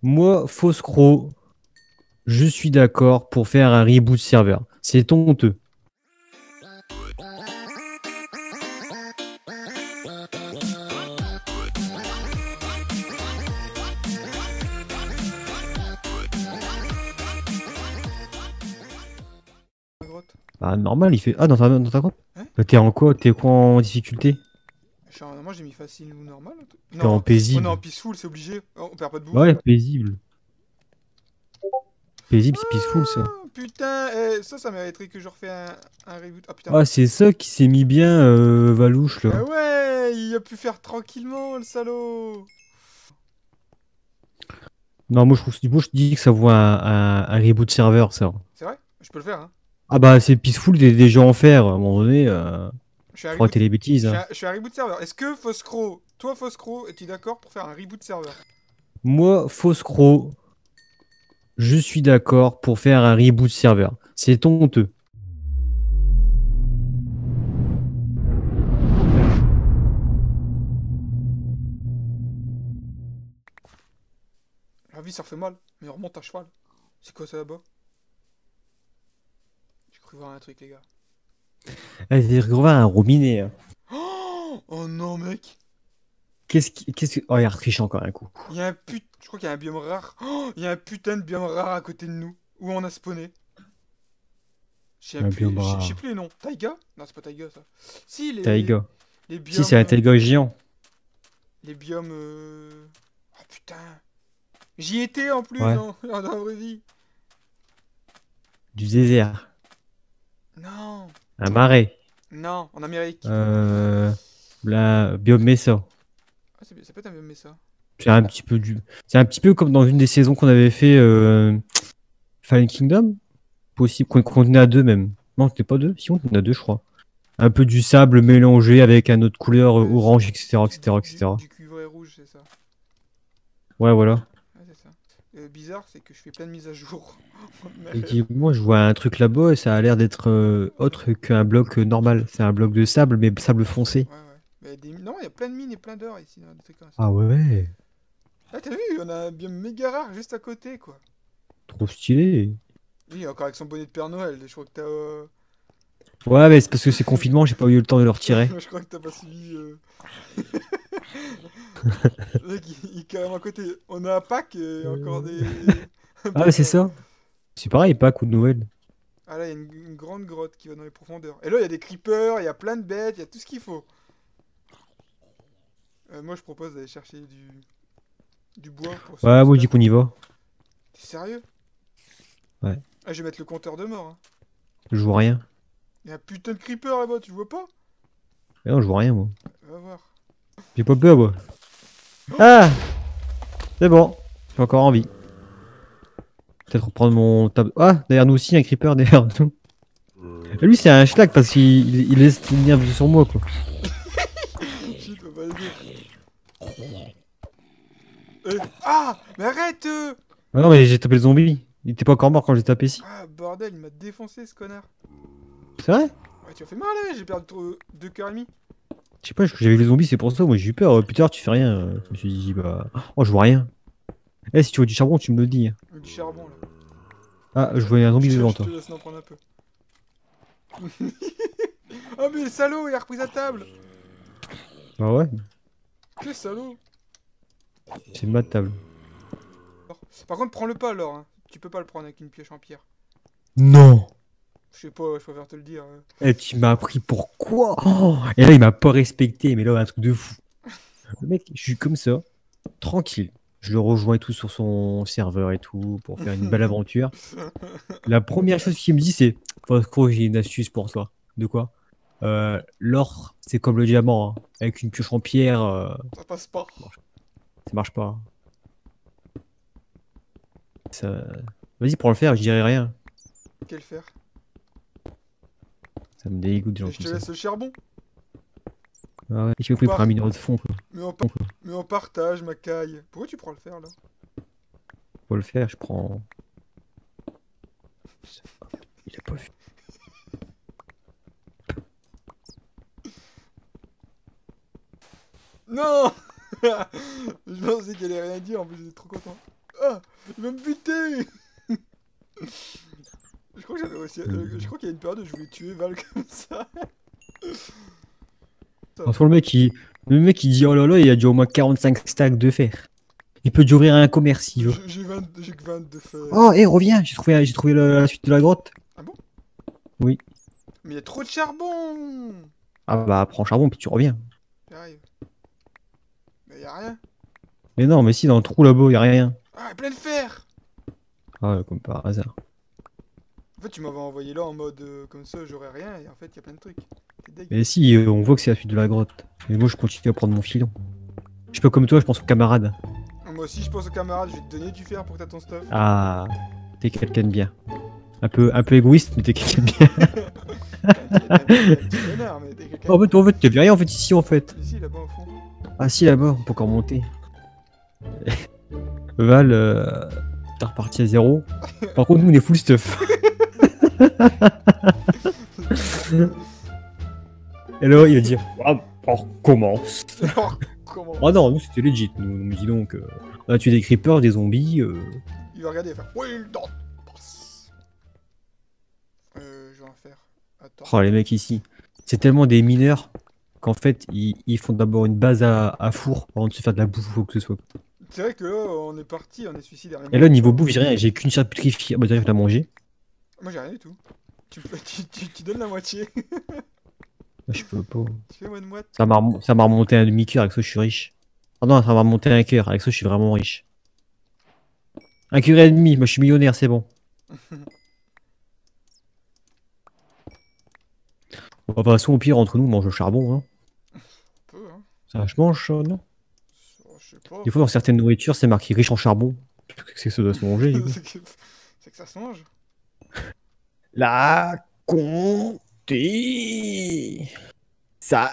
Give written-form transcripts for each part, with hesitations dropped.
Moi, Foscro, je suis d'accord pour faire un reboot serveur. C'est honteux. Grotte. Bah, normal, il fait. Ah, dans ta grotte? Hein? T'es en quoi? T'es quoi en difficulté? Moi j'ai mis facile ou normal. T'es en Non, oh non, paisible. peaceful, c'est obligé. Oh, on perd pas de bouffe. Ouais, paisible. Paisible, c'est peaceful, ça. Ah, putain, ça mériterait que je refais un reboot. Ah putain. Ah, c'est ça qui s'est mis bien, Valouche, Ah là. ouais, il a pu faire tranquillement, le salaud. Non, moi, je dis que ça vaut un reboot serveur, ça. C'est vrai? Je peux le faire, hein. Ah bah, c'est peaceful des gens en faire. À un moment donné, Je suis un faut reboot. arrêter les bêtises, hein. Je suis un reboot serveur. Est-ce que Foscro, toi Foscro, es-tu d'accord pour faire un reboot serveur? Moi, Foscro, je suis d'accord pour faire un reboot serveur. C'est honteux. La vie ça fait mal, mais on remonte à cheval. C'est quoi ça là-bas? J'ai cru voir un truc, les gars. Ah, j'ai retrouvé un robinet, hein. Oh non, mec! Oh, il a retriché encore un coup. Il y a un Je crois qu'il y a un biome rare. Il y a un putain de biome rare à côté de nous. Où on a spawné. Un biome Je sais rare. plus les noms. Taiga? Non, c'est pas Taiga ça. Si, Taïga. les Si, biomes. c'est un taïga géant. Les biomes. Oh putain! J'y étais en plus Ouais. dans la vraie vie. Du désert. Non! Un marais. Non, en Amérique. Euh... Biome Mesa. Ah, ça peut être un biome, mais ça. C'est un petit peu du. C'est un petit peu comme dans une des saisons qu'on avait fait Fallen Kingdom. Possible qu'on tenait à deux même. Non, c'était pas deux. Si, on tenait à deux, je crois. Un peu du sable mélangé avec un autre couleur orange, etc., etc., etc. Du cuivré rouge, c'est ça. Ouais, voilà. Ouais, c'est ça. Bizarre, c'est que je fais plein de mises à jour. Et moi, je vois un truc là-bas et ça a l'air d'être autre qu'un bloc normal. C'est un bloc de sable, mais sable foncé. Ouais, ouais. Non, il y a plein de mines et plein d'or ici, dans des trucs comme ça. Ah ouais, Ah, t'as vu, on a un biome méga rare juste à côté, quoi. trop stylé. Oui, encore avec son bonnet de Père Noël. Je crois que t'as. Ouais, mais c'est parce que c'est confinement, j'ai pas eu le temps de le retirer. Je crois que t'as pas suivi. Le mec, il est carrément à côté. On a un pack et encore des. un Ah, mais biome c'est rare. ça. C'est pareil, pas coup de Noël. Ah là, il y a une grande grotte qui va dans les profondeurs. Et là, il y a des creepers, il y a plein de bêtes, il y a tout ce qu'il faut. Moi, je propose d'aller chercher du bois pour se Ouais, moi, je dis stuff. qu'on y va. T'es sérieux? Ouais, Ah, je vais mettre le compteur de mort. Hein. je vois rien. Il y a un putain de creeper là-bas, tu vois pas? Non, je vois rien, moi. Va voir. J'ai pas peur, moi. Ah, c'est bon. J'ai encore envie. Peut-être reprendre mon tab. Ah, derrière nous aussi, un creeper derrière nous. Et lui, c'est un schlag parce qu'il laisse tenir sur moi, quoi. Shit, faut pas le dire. Ah! Mais arrête! Ah non, mais j'ai tapé le zombie. Il était pas encore mort quand j'ai tapé ici. Ah, bordel, il m'a défoncé ce connard. C'est vrai? Ouais, tu as fait mal, hein, j'ai perdu 2 cœurs et demi. Je sais pas, j'avais vu le zombie, c'est pour ça. Moi, j'ai eu peur. Plus tard, tu fais rien. Je me suis dit, bah. Oh, je vois rien. Eh, si tu vois du charbon, tu me le dis, hein. Du charbon là. Ah, je voyais un zombie devant Je te toi. laisse en prendre un peu. Oh, mais le salaud, il a repris sa table! Bah ouais, Quel salaud! c'est ma table. Par contre, prends-le pas alors, hein. Tu peux pas le prendre avec une pioche en pierre. Non! Je sais pas, je préfère te le dire. Eh, tu m'as appris pourquoi? Oh, et là, il m'a pas respecté, mais là, un truc de fou. Le mec, je suis comme ça, tranquille. Je le rejoins et tout sur son serveur et tout, pour faire une belle aventure. La première chose qu'il me dit, c'est Foscro, j'ai une astuce pour toi. De quoi? L'or, c'est comme le diamant, hein. Avec une pioche en pierre, Ça passe pas. ça marche pas, hein. Ça... Vas-y, pour le faire, je dirai rien. Quel faire? Ça me dégoûte des gens Et je te comme ça. laisse le charbon. Ah ouais, je me pris pour un mineur de fond, quoi. Mais on partage, ma caille. Pourquoi tu prends le faire là? Pour le faire, je prends. Il a pas vu. Non! Je pensais qu'elle allait rien dire, en plus j'étais trop content. Ah, il va me buter. Je crois que j'avais aussi... je crois qu'il y a une période où je voulais tuer Val comme ça. Franchement, le mec il dit oh là là, il a dû au moins 45 stacks de fer. Il peut dû ouvrir un commerce s'il veut. J'ai que 22 feuilles. Oh, hé, reviens, j'ai trouvé la suite de la grotte. Ah bon? Oui. Mais il y a trop de charbon. Ah bah, prends charbon puis tu reviens. J'arrive. Mais y a rien. Mais non, mais si, dans le trou là-bas, y a rien. Ah, y a plein de fer. Ah, comme par hasard. En fait, tu m'avais envoyé là en mode comme ça, j'aurais rien, et en fait, y a plein de trucs. C'est dégueu. Mais si, on voit que c'est la suite de la grotte. Mais moi, je continue à prendre mon filon. Je suis pas comme toi, je pense aux camarades. Moi aussi, je pense aux camarades, je vais te donner du fer pour que t'aies ton stuff. Ah, t'es quelqu'un de bien. Un peu égoïste, mais t'es quelqu'un de bien. T'es connard, mais t'es quelqu'un. En fait, t'es rien en fait ici en fait. Ici, là-bas au fond. Ah si, là-bas, on peut encore monter. Val, t'es reparti à zéro. Par contre, nous, on est full stuff. Et là, il va dire ah, on recommence. Alors, comment? Ah non, nous, c'était legit. Nous dis donc, on a tué des creepers, des zombies. Il va regarder et faire Will not pass. Je vais en faire. Attends. Oh, les mecs ici. C'est tellement des mineurs qu'en fait, ils font d'abord une base à four avant de se faire de la bouffe ou quoi que ce soit. C'est vrai que là, on est parti, on est suicidaire. Et là, niveau bouffe, j'ai rien. J'ai qu'une charcuterie. Ah bah, d'ailleurs, je l'ai mangé. Moi, j'ai rien du tout. Tu donnes la moitié. Je peux pas. Tu fais moite-moite. Ça m'a remonté un demi-cœur, avec ça je suis riche. Ah non, ça m'a remonté un cœur, avec ça je suis vraiment riche. Un cœur et demi, moi je suis millionnaire, c'est bon. Bon, de toute façon, au pire, entre nous, on mange le charbon. Hein. Un peu, hein. Ça, je mange ça, non? Je sais pas. Des fois, dans certaines nourritures, c'est marqué riche en charbon. C'est que ça doit se manger, du coup. C'est que ça se mange. La comté. Ça.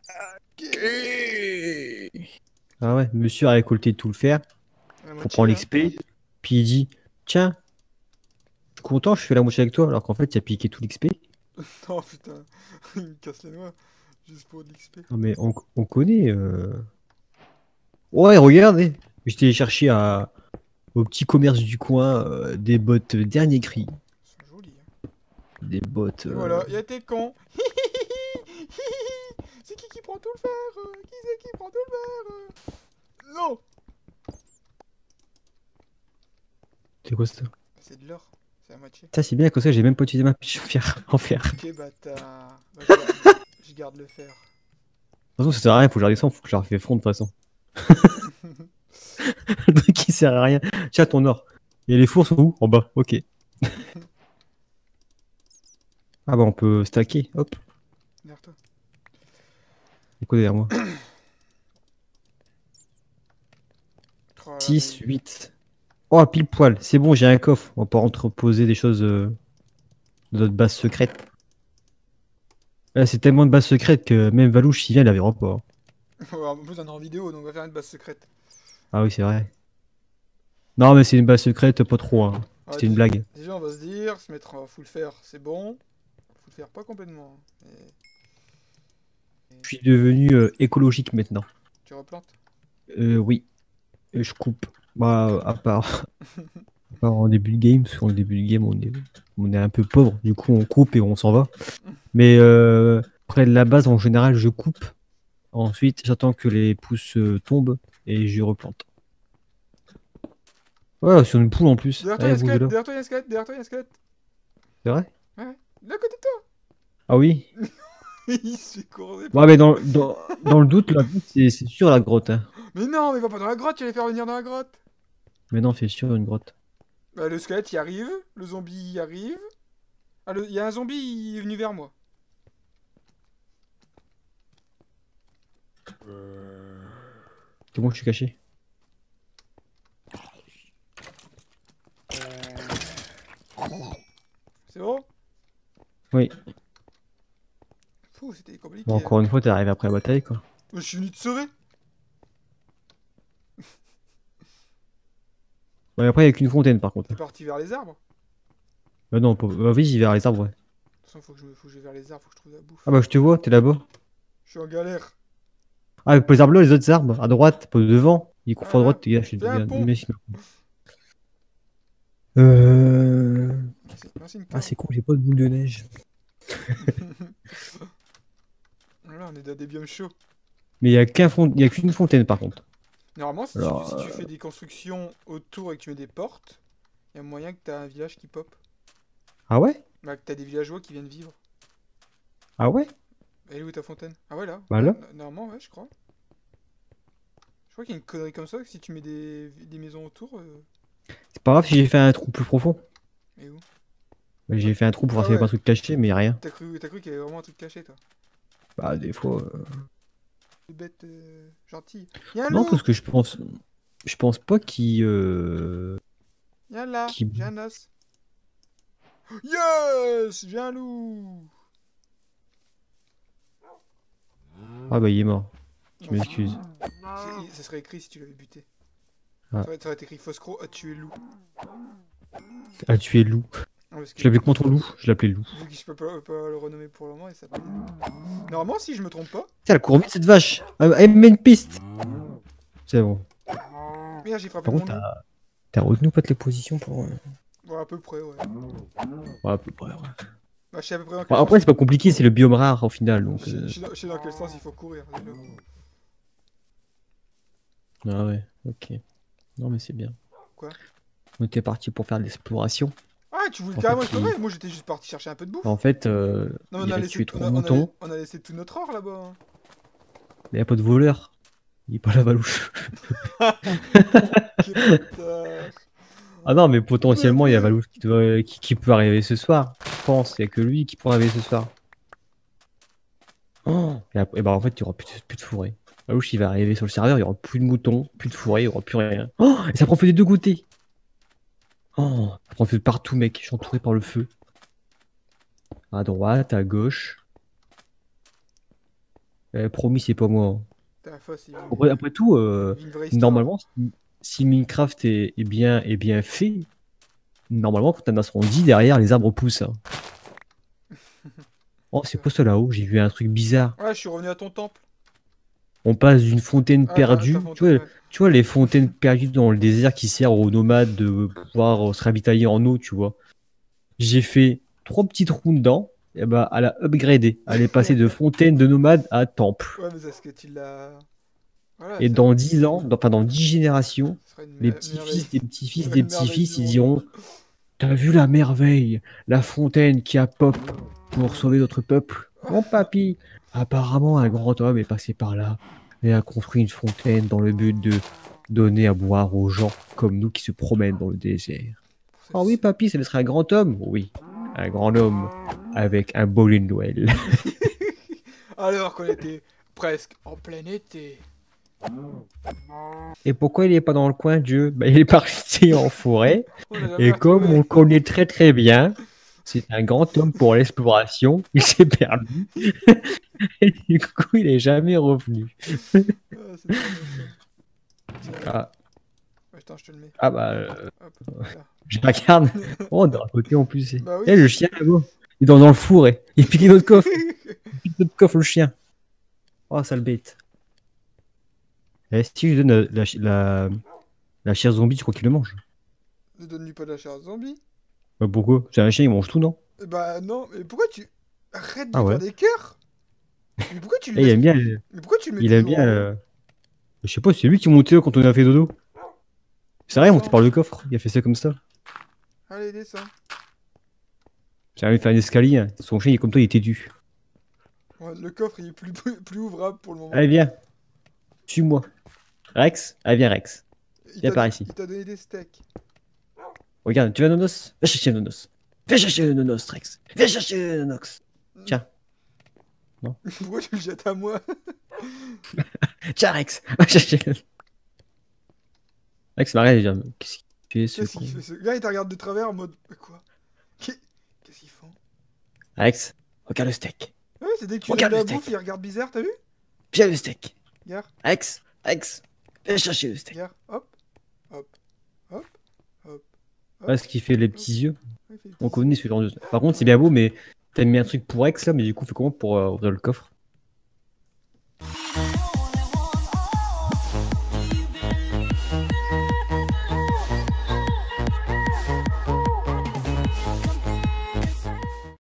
Ah ouais, monsieur a récolté tout le fer pour prendre l'XP. Puis il dit tiens, je suis content, je fais la moitié avec toi. Alors qu'en fait, il a piqué tout l'XP. Oh putain, il me casse les noix. Juste pour de l'XP. Non, mais on connaît. Ouais, regardez. J'étais chercher au petit commerce du coin des bottes dernier cri. Ils sont jolis. Hein. Des bottes. Et voilà, il y a tes cons. C'est qui prend tout le fer? Qui c'est qui prend tout le fer? Non. C'est quoi ça? C'est de l'or. C'est la moitié. Ça, c'est bien, comme ça, j'ai même pas utilisé ma piche en fer. Ok, bâtard. Je garde le fer. De toute façon, ça sert à rien, faut que je la descende, faut que je la refais fondre de toute façon. Le truc qui sert à rien. Tiens, ton or. Et les fours sont où? En bas, ok. Ah bah, on peut stacker, hop. Derrière toi. C'est quoi derrière moi? Oh là, 6, 8. Oh, pile poil. C'est bon, j'ai un coffre. On va pouvoir entreposer des choses de notre base secrète. Là, c'est tellement de base secrète que même Valouche, s'il vient, il la verra pas. En plus, on est en vidéo, donc on va faire une base secrète. Ah oui, c'est vrai. Non, mais c'est une base secrète, pas trop. Hein. Ouais, C'était une blague. Déjà, on va se dire, se mettre en full fer, c'est bon. Full fer, pas complètement. Je suis devenu écologique maintenant. Tu replantes? Oui. Et je coupe. Bah, à part en début de game, parce qu'en début de game, on est un peu pauvre. Du coup, on coupe et on s'en va. Mais après la base, en général, je coupe. Ensuite, j'attends que les pousses tombent et je replante. Ouais, sur une poule en plus. Derrière toi, il y a un squelette, derrière toi, il y a un squelette, derrière toi, il y a un squelette. C'est vrai? Ouais, de l'autre côté de toi. Ah oui? Il s'est couru. Ouais, mais dans le doute, la grotte, c'est sûr la grotte. Hein. Mais non, mais va pas dans la grotte, tu vas les faire venir dans la grotte. Mais non, c'est sûr une grotte. Bah, le squelette y arrive, le zombie y arrive. Ah, il y a un zombie, il est venu vers moi. C'est bon, je suis caché. C'est bon? Oui. Fou, c'était compliqué. Bon, encore une fois, t'es arrivé après la bataille, quoi. Je suis venu te sauver. Ouais, après, il n'y a qu'une fontaine, par contre. T'es parti vers les arbres? Bah non, vas-y, vers les arbres, ouais. De toute façon, faut que je vais vers les arbres, faut que je trouve la bouffe. Ah bah, je te vois, t'es là-bas. Je suis en galère. Ah, pour les arbres là, les autres arbres, à droite, pas devant. Il court à Voilà. droite, les gars. Fais un pont. Euh... Non, c'est une Ah, corde. c'est con, j'ai pas de boule de neige. Voilà, on est dans des biomes chauds. Mais il y a qu'une fontaine par contre. Normalement, Alors, si tu fais des constructions autour et que tu mets des portes, il y a moyen que t'as un village qui pop. ah ouais? Bah, que t'as des villageois qui viennent vivre. Ah ouais? Elle est où ta fontaine? Ah ouais, là. Bah Ouais, là? normalement, ouais, je crois. Je crois qu'il y a une connerie comme ça, que si tu mets des maisons autour. C'est pas grave si j'ai fait un trou plus profond. Et où? Bah, j'ai fait un trou pour voir Ah s'il y avait pas un ouais, truc caché, mais y a rien. t'as cru qu'il y avait vraiment un truc caché, toi. Bah, des fois. Des bêtes gentilles. Y'a un Non, loup! parce que je pense pas Y'a là, qu'il... j'ai un os. Yes! J'ai un loup! Ah bah, il est mort. Je Non, m'excuse. ça serait écrit si tu l'avais buté. Ah. Ça aurait été écrit Foscro a tué le loup. Ah, tu es loup. Non, parce que Je l'appelais comment ton loup? Je l'appelais loup. vu que je peux pas le renommer pour le moment, il s'appelle. Normalement, si je me trompe pas. Tiens, elle court vite cette vache. Ah, elle me met une piste. C'est bon. Merde, j'ai frappé Par mon contre, loup. t'as retenu pas les positions pour. Bon, à peu près, ouais. Ouais, à peu près, ouais. Bah, je sais à peu près dans Bon, quel après, sens. c'est pas compliqué, c'est le biome rare au final. Donc, Je sais dans quel sens il faut courir. Déjà. ah ouais, ok. Non, mais c'est bien. Quoi? On était parti pour faire de l'exploration. Ah, tu voulais En carrément fait, explorer? Moi, j'étais juste parti chercher un peu de bouffe. En fait, Non, mais il a tué 3 moutons. on a laissé tout notre or là-bas. Mais il n'y a pas de voleur. Il est pas la valouche. Quel bâtard. Ah non, mais potentiellement, il y a Bleu. Valouche qui peut arriver ce soir. Je pense, il n'y a que lui qui pourra arriver ce soir. Oh, et bah en fait, il n'y aura plus de forêt. Valouche, il va arriver sur le serveur, il n'y aura plus de moutons, plus de forêt, il n'y aura plus rien. Oh, et ça prend feu des deux côtés. Oh, ça prend feu de partout, mec. Je suis entouré par le feu. À droite, à gauche. Promis, c'est pas moi, hein. T'as la face, Après tout, il vit une vraie histoire. normalement, si Minecraft est bien fait, normalement, quand un incendie, derrière, les arbres poussent, hein. Oh, c'est quoi ça là-haut? J'ai vu un truc bizarre. Ouais, je suis revenu à ton temple. On passe d'une fontaine Ah, ta perdue. fontaine, ouais. Tu vois, les fontaines perdues dans le désert qui servent aux nomades de pouvoir se ravitailler en eau, tu vois. J'ai fait 3 petits trous dedans. Et bah, elle a upgradé. Elle est passée de fontaine de nomade à temple. Ouais, mais c'est parce que tu l'as. Voilà, Et dans 10 ans, enfin dans 10 générations, ça serait une les merveille. petits-fils des petits-fils Ça serait des une merveille petits-fils, du ils monde. diront: t'as vu la merveille, la fontaine qui a pop pour sauver notre peuple? Mon papy, apparemment un grand homme est passé par là et a construit une fontaine dans le but de donner à boire aux gens comme nous qui se promènent dans le désert. Ah oui, papy, ça serait un grand homme? Oui, un grand homme avec un bolide de Noël. Alors qu'on était presque en plein été. Et pourquoi il est pas dans le coin, Dieu? Bah, il est parti en forêt. On l'a jamais Et comme retrouvé. on le connaît très très bien, c'est un grand homme pour l'exploration. Il s'est perdu. Et du coup, il est jamais revenu. Ah, c'est trop bien ça. Tiens, Ah, attends, je te le mets. ah bah, Hop, voilà. je regarde. Oh, d'un côté en plus. Bah oui. Eh, le chien là-bas. Il est dans le four. Il pique notre coffre. Il pique notre coffre, le chien. Oh, sale bête. Et si je donne la chair zombie, tu crois qu'il le mange? Ne donne-lui pas de la chair à zombie. Bah, pourquoi? C'est un chien, il mange tout, non? Bah non, mais pourquoi tu. Arrête de Ah lui ouais. faire des cœurs. Mais pourquoi tu lui Eh, il laisses. aime bien. Mais pourquoi tu le mets Il aime toujours bien. en haut? Je sais pas, c'est lui qui montait quand on a fait dodo. C'est rien, monté Descends. par le coffre. Il a fait ça comme ça. Allez, descends. J'ai envie de faire un escalier, hein. Son chien, il est comme toi, il était dû. Ouais, le coffre il est plus ouvrable pour le moment. Allez, viens. Suis-moi. Rex? Allez, viens, Rex. Viens par ici. Il t'a donné des steaks. Regarde, tu veux un nonos? Va chercher le nonos. Viens chercher le nonos, Rex. Viens chercher le nonos. Tiens. Pourquoi tu le jettes à moi? Tiens, Rex. Va chercher le... Rex, m'arrête, il dit, qu'est-ce qu'il fait, ce Qu'est-ce con? qu'il fait ce gars? Il te regarde de travers en mode. Quoi? Qu'est-ce qu'ils font? Rex, regarde le steak. Ouais, c'est dès que tu Regarde donnes le la bouffe, steak. il regarde bizarre, t'as vu? Viens le steak. Regarde, Rex, Rex. Viens chercher le steak. regarde, hop, hop, hop, hop. Ouais, ce qui fait les petits yeux. Ouais, il fait des On petits connaît ce genre de... Par contre, c'est bien beau, mais t'as mis un truc pour Rex là, mais du coup, on fait comment pour ouvrir le coffre?